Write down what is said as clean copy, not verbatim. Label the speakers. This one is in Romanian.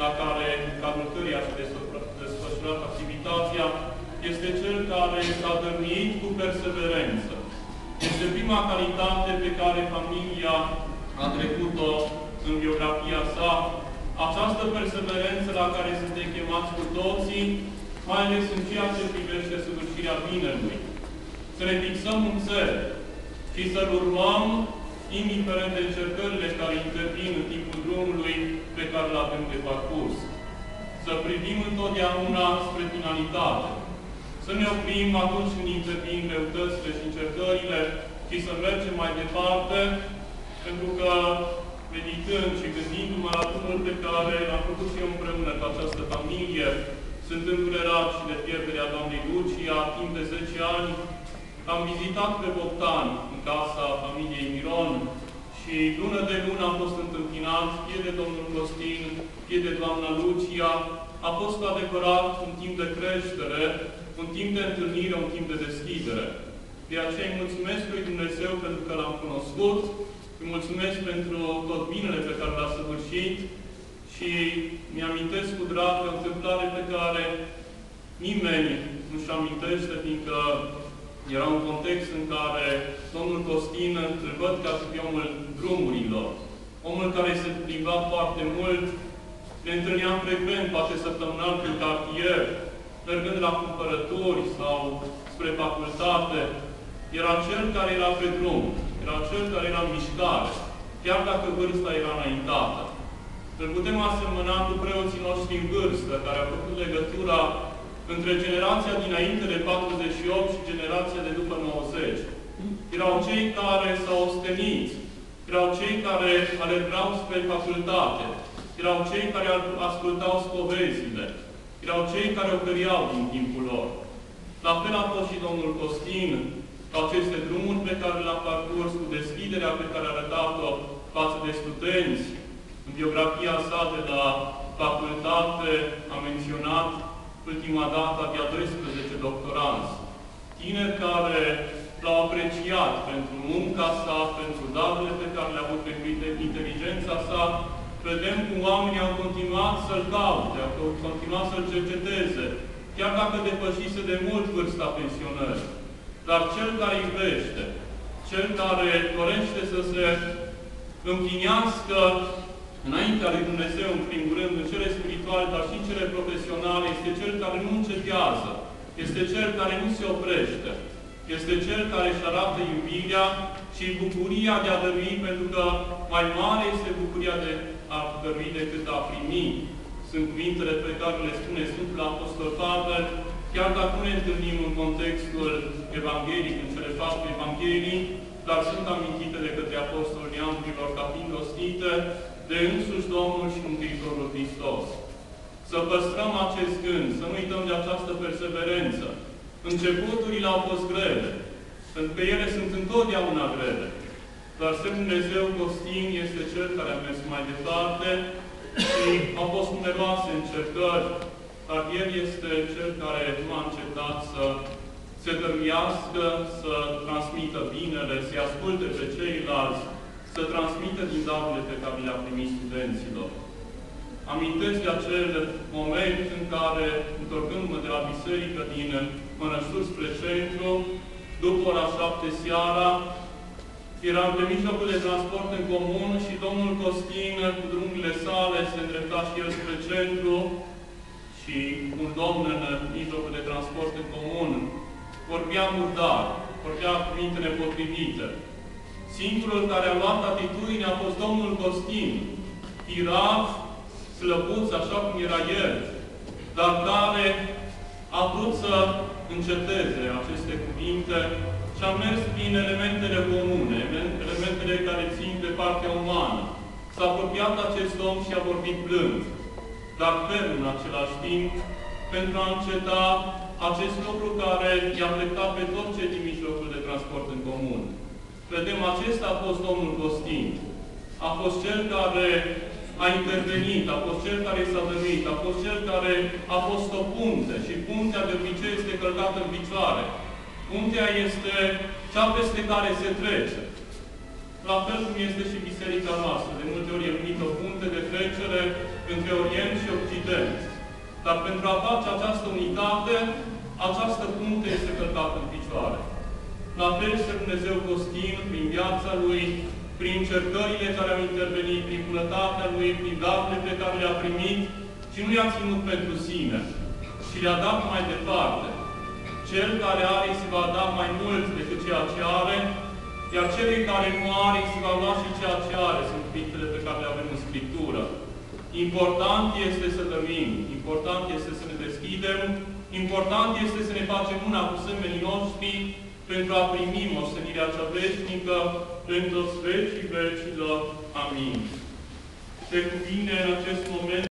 Speaker 1: la care, în cadrul căreia și-a desfășurat activitatea, este cel care s-a dăruit cu perseverență. Este prima calitate pe care familia a trecut-o în biografia sa, această perseverență la care suntem chemați cu toții, mai ales în ceea ce privește săvârșirea binelui. Să ne fixăm un țel și să-l urmăm, indiferent de încercările care intervin în timpul drumului pe care îl avem de parcurs. Să privim întotdeauna spre finalitate. Să ne oprim atunci când intervin greutățile și încercările și să mergem mai departe, pentru că, meditând și gândindu-mă la drumul pe care l-am făcut și eu împreună cu această familie, sunt îndurerat și de pierderea doamnei Lucia, timp de 10 ani, am vizitat pe Bogdan în casa familiei Miron și lună de lună am fost întâmpinat, fie de domnul Costin, fie de doamna Lucia. A fost adevărat un timp de creștere, un timp de întâlnire, un timp de deschidere. De aceea îi mulțumesc lui Dumnezeu pentru că l-am cunoscut, îi mulțumesc pentru tot binele pe care l-a săvârșit și mi-amintesc cu drag o întâmplare pe care nimeni nu-și amintește, fiindcă era un context în care domnul Costin îl văd ca să fie omul drumurilor, omul care se plimba foarte mult, ne întâlneam frecvent, poate săptămânal prin cartier, mergând la cumpărături sau spre facultate. Era cel care era pe drum, era cel care era în mișcare, chiar dacă vârsta era înaintată. Îl putem asemăna cu preoții noștri în vârstă, care au făcut legătura între generația dinainte de 48 și generația de după 90. Erau cei care s-au ostenit, erau cei care alergau spre facultate, erau cei care ascultau spovezile, erau cei care oferiau din timpul lor. La fel a fost și domnul Costin, cu aceste drumuri pe care le-a parcurs, cu deschiderea pe care a arătat-o față de studenți. În biografia sa de la facultate a menționat ultima dată avea 12 doctoranți. Tineri care l-au apreciat pentru munca sa, pentru darurile pe care le-a avut, pentru inteligența sa. Vedem cum oamenii au continuat să-l caute, au continuat să-l cerceteze, chiar dacă depășise de mult vârsta pensionării. Dar cel care iubește, cel care dorește să se împlinească înaintea lui Dumnezeu, în primul rând, în cele spirituale, dar și în cele profesionale, este cel care nu încetează, este cel care nu se oprește, este cel care își arată iubirea și bucuria de a dărui, pentru că mai mare este bucuria de a dărui decât a primi. Sunt cuvintele pe care le spune Sfântul Apostol Pavel, chiar dacă nu ne întâlnim în contextul evanghelic, în cele 4 evanghelii, dar sunt amintite de către Apostolul Neamurilor ca fiind ostite de însuși Domnul și Mântuitorul Hristos. Să păstrăm acest gând, să nu uităm de această perseverență. Începuturile au fost grele, pentru că ele sunt întotdeauna grele. Dar Sfântul Dumnezeu Costin este cel care a mers mai departe și au fost numeroase încercări, dar El este cel care nu a încetat să se dăruiască, să transmită binele, să-i asculte pe ceilalți, să transmită din darurile pe care le-a primit studenților. Amintesc de acel moment în care, întorcându-mă de la biserică din Mănășturi spre centru, după ora 7 seara, eram pe mijlocul de transport în comun și domnul Costin, cu drumurile sale, se îndrepta și el spre centru și un domn în mijlocul de transport în comun vorbea murdar, vorbea cuvinte nepotrivite. Singurul care a luat atitudine a fost domnul Costin, tirav, slăbuț, așa cum era el, dar care a vrut să înceteze aceste cuvinte și a mers prin elementele comune, elementele care țin de partea umană. S-a apropiat acest om și a vorbit blând, dar ferm în același timp, pentru a înceta acest lucru care i-a afectat pe toți cei din mijlocul de transport în comun. Vedem, acesta a fost domnul Costin. A fost cel care a intervenit, a fost cel care s-a dăruit, a fost cel care a fost o punte și puntea de obicei este călcată în picioare. Puntea este cea peste care se trece. La fel cum este și biserica noastră. De multe ori e numită o punte de trecere între Orient și Occident. Dar pentru a face această unitate, această punte este călcată în picioare. La fel este Dumnezeu Costin, prin viața Lui, prin încercările care au intervenit, prin bunătatea Lui, prin darurile pe care le-a primit și nu le-a ținut pentru sine, ci le-a dat mai departe. Cel care are se va da mai mult decât ceea ce are, iar celui care nu are se va lua și ceea ce are. Sunt cuvintele pe care le avem în Scriptură. Important este să dăruim, important este să ne deschidem, important este să ne facem una cu semenii noștri pentru a primi moștenirea cea veșnică în toți vecii vecilor. Amin. Se cuvine în acest moment